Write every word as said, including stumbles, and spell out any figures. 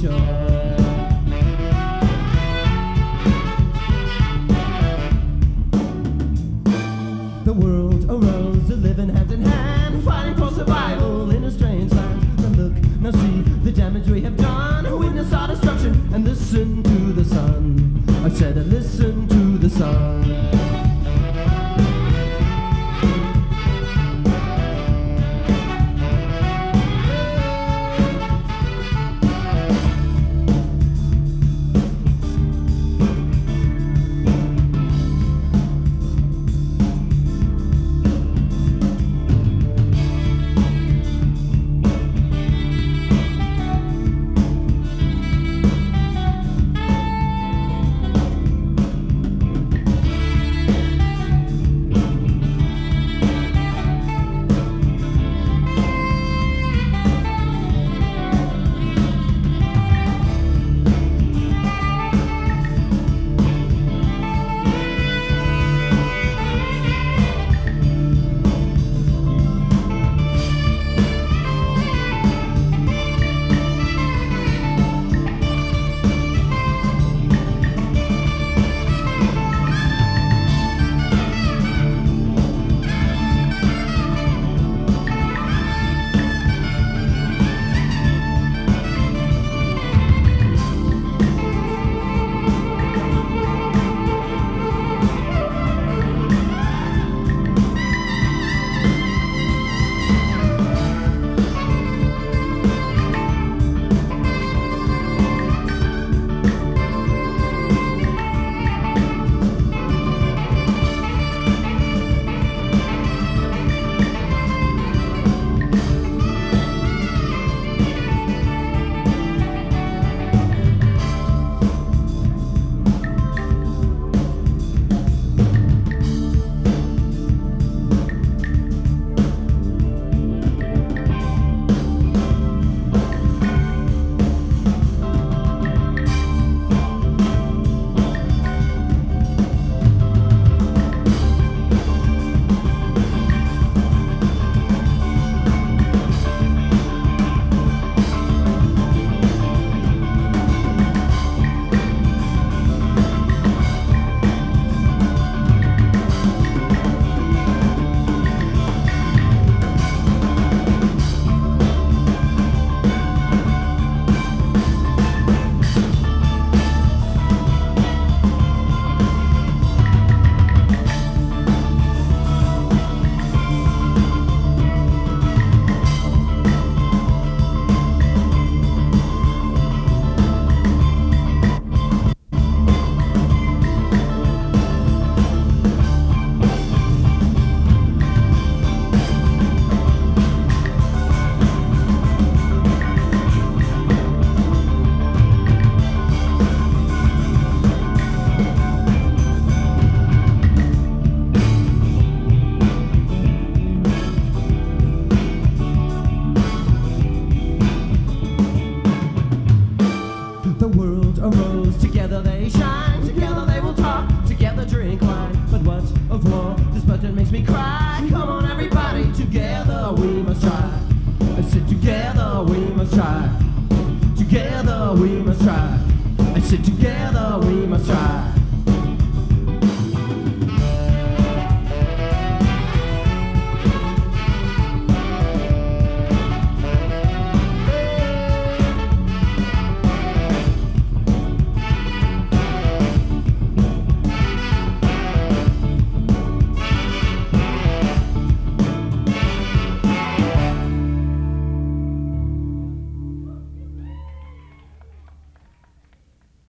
shore. The world arose to live in hand in hand, fighting for survival in a strange land. Now look, now see the damage we have done. Witness our destruction and listen to the sun. I said, listen to the sun. arose. Together they shine, together they will talk, together drink wine. But what of war? This button makes me cry. Come on everybody, together we must try. I said together we must try. Together we must try. I said together we must try.